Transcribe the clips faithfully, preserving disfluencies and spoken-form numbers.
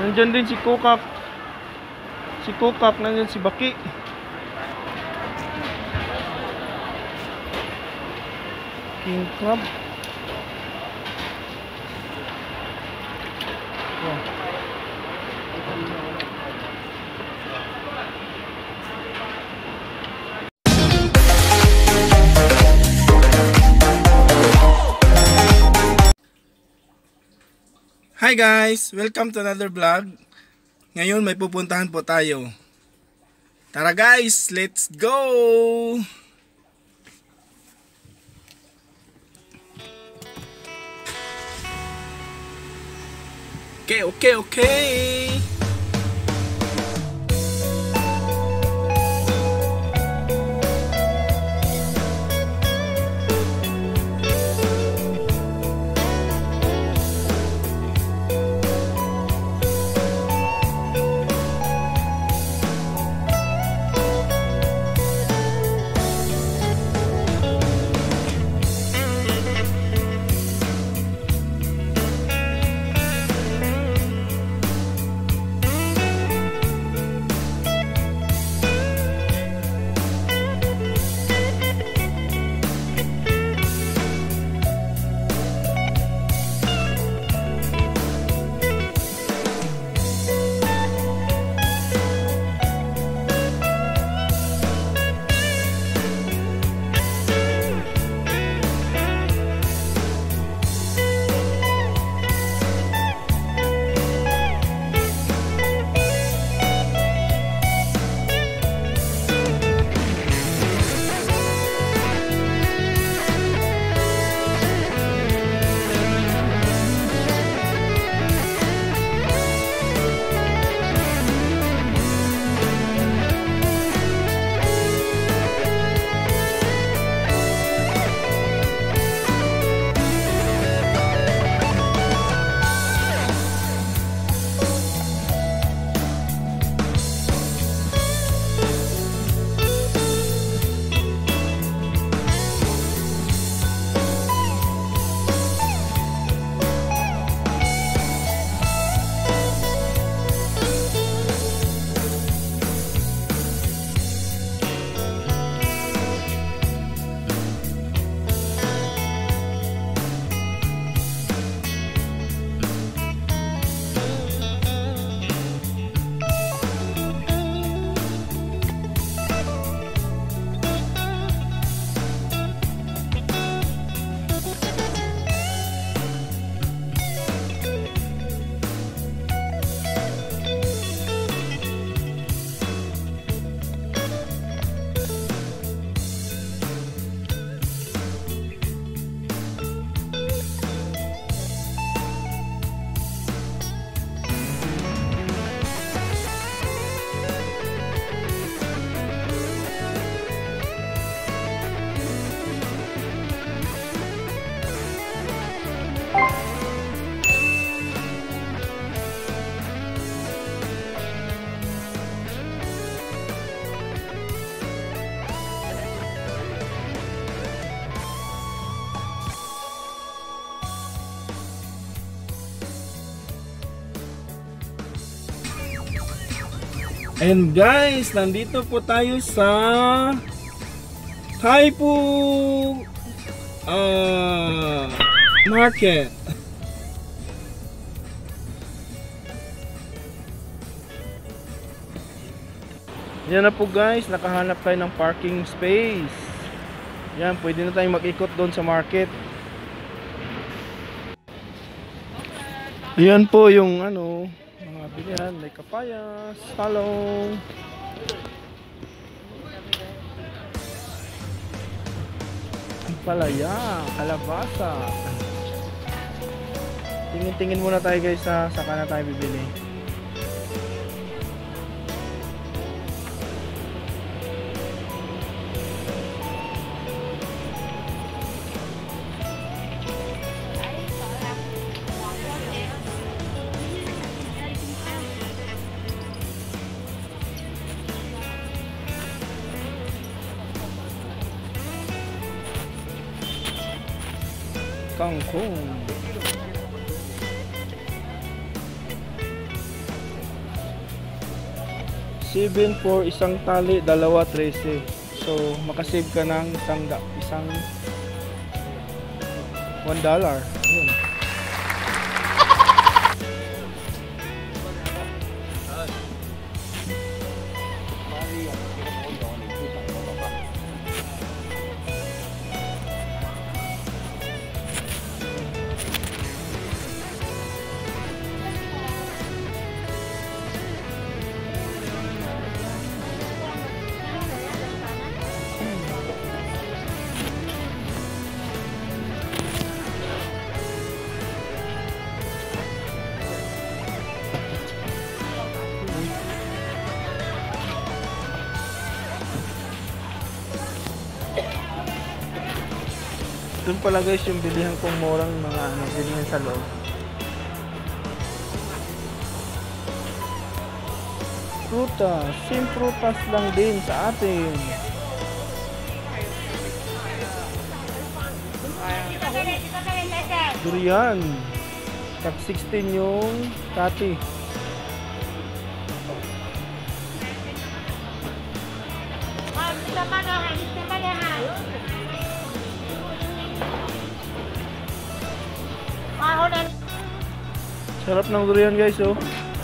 Nandyan din si Kukak. Si Kukak, nandyan si Baki. King crab. Wow. Hi guys! Welcome to another vlog. Ngayon may pupuntahan po tayo. Tara guys! Let's go! Okay, okay, okay! And guys, nandito po tayo sa Taipu uh, Market. Yan na po guys, nakahanap tayo ng parking space. Yan, pwede na tayong mag-ikot doon sa market. Yan po yung ano, mga bilihan, may kapayas, talong, palaya, kalabasa. Tingin-tingin muna tayo guys sa saka na tayo bibili. Kangkong. seven for isang tali, dalawa thirteen. So makasave ka ng isang da, isang one dollar. Yun. Doon pala guys yung bilihan kong murang mga ano, bilihan sa loob. Prutas, same prutas lang din sa atin. Durian. Tag sixteen yung kati. Sarap ng durian guys, oh.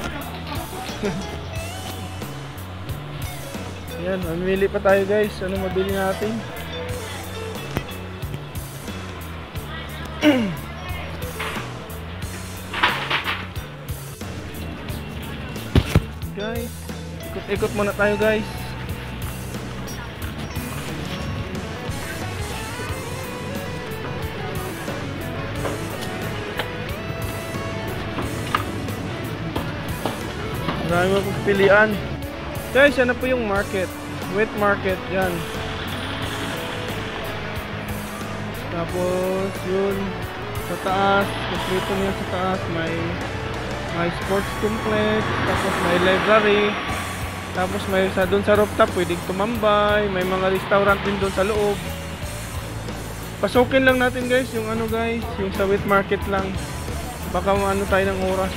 Yan, mamili pa tayo guys. Ano mabili natin? Guys, ikot-ikot muna tayo guys. Marami mo pagpilian. Guys, yan na po yung market. Wet market, yan. Tapos, yun. Sa taas, kompleto niya sa taas. May, may sports complex. Tapos may library. Tapos may sa doon sa rooftop, pwedeng tumambay. May mga restaurant din doon sa loob. Pasukin lang natin guys, yung ano guys, yung sa wet market lang. Baka maano tayo ng oras.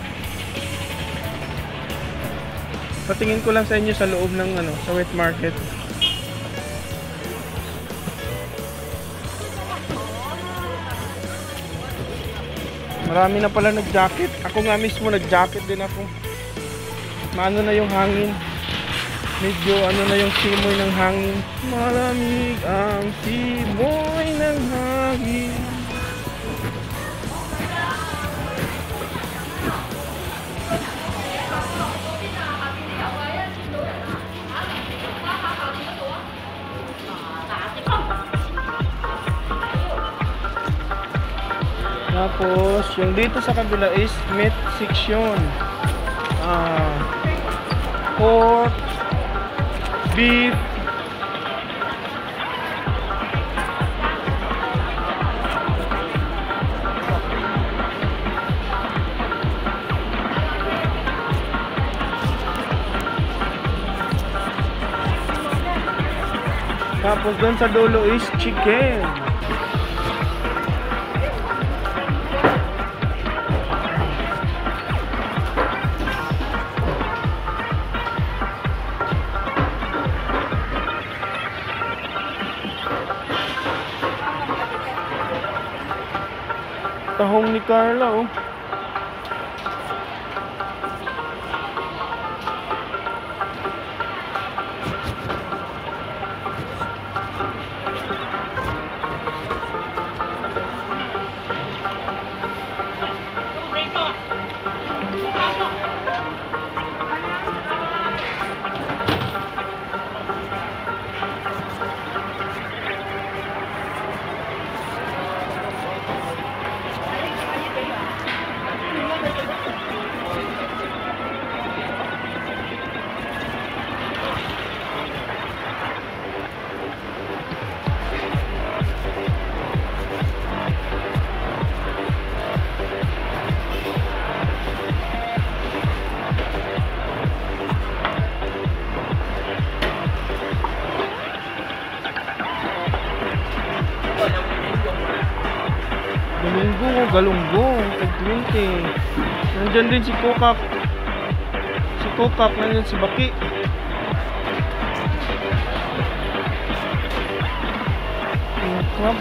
Patingin ko lang sa inyo sa loob ng ano, sa wet market. Marami na pala nag-jacket. Ako nga mismo nag-jacket din ako. Maano na yung hangin. Medyo ano na yung simoy ng hangin. Malamig ang simoy ng hangin. Tapos, yung dito sa kabila is meat section. Ah, pork, beef, tapos doon sa dulo is chicken. Tahong ni Carla, oh. Galunggong, galunggong, tag twenty. Nandyan din si Kokak. Si Tukak na yun si Baki. Yung crab.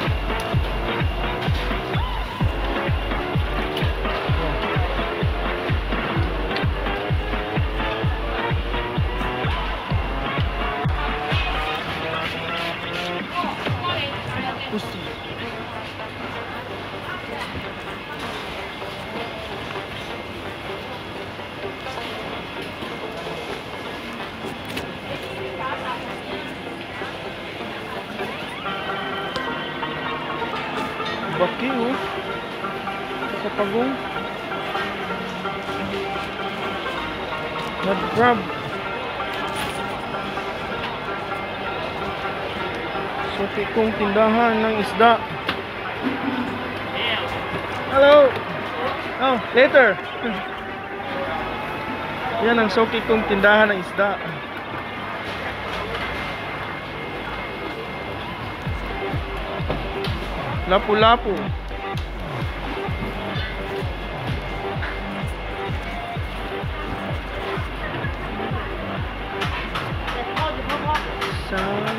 Pusti. Baki oh. Kapagong. Mud crab. Suki kong tindahan ng isda. Hello. Oh, later. Yan ang suki kong tindahan ng isda. Lapu-lapu. Sana.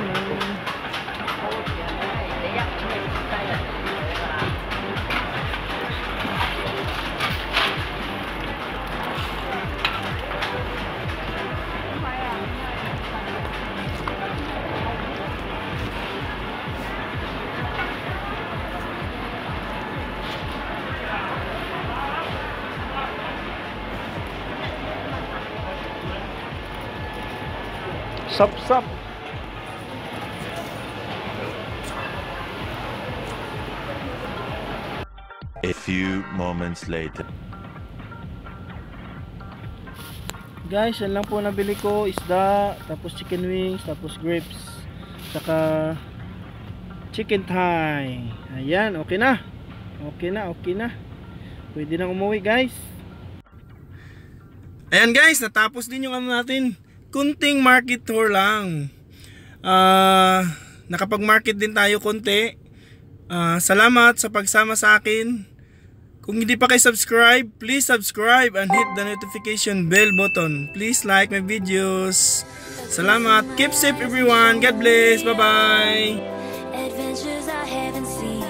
Sap-sap. A few moments later. Guys, yan lang po nabili ko, isda, tapos chicken wings, tapos grapes, saka chicken thigh. Ayan, okay na. Okay na, okay na. Pwede na umuwi, guys. Ayan guys, natapos din yung ano natin. Kunting market tour lang. Uh, nakapag-market din tayo konti. Uh, salamat sa pagsama sa akin. Kung hindi pa kayo subscribe, please subscribe and hit the notification bell button. Please like my videos. Salamat. Keep safe everyone. God bless. Bye-bye. Adventures I haven't seen.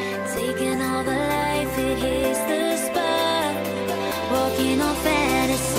Taking all the life, it hits the spot. Walking on fantasy.